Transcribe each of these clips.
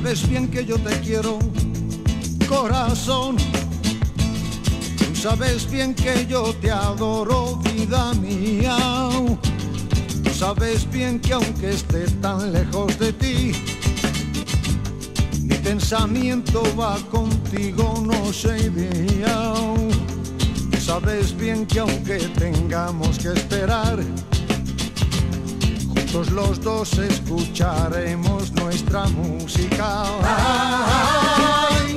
sabes bien que yo te quiero, corazón. Tú sabes bien que yo te adoro, vida mía. Tú sabes bien que aunque esté tan lejos de ti, mi pensamiento va contigo noche y día. Tú sabes bien que aunque tengamos que esperar, juntos los dos escucharemos nuestra música. Ay.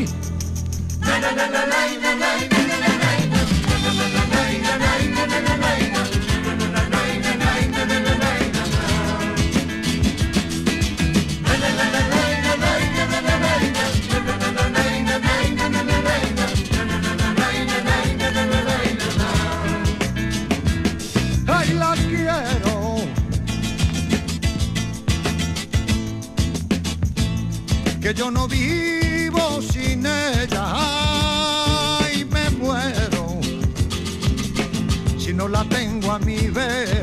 Ay, la quiero, que yo no vivo sin ella. Ay, me muero si no la tengo a mi vez.